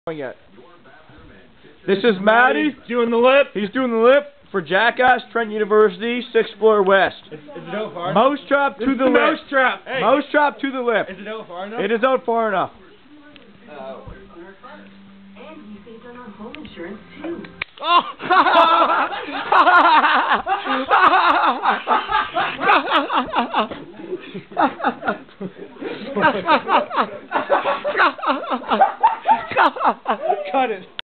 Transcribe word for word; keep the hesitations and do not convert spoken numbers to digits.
Yet. This is Matty. He's doing the lip. He's doing the lip for Jackass, Trent University, sixth floor west. Is, is it out far? Mousetrap to the, the lip. Mousetrap. Hey. Mousetrap to the lip. Is it out far enough? It is out far enough. Oh. And you saved on our home insurance too. Oh!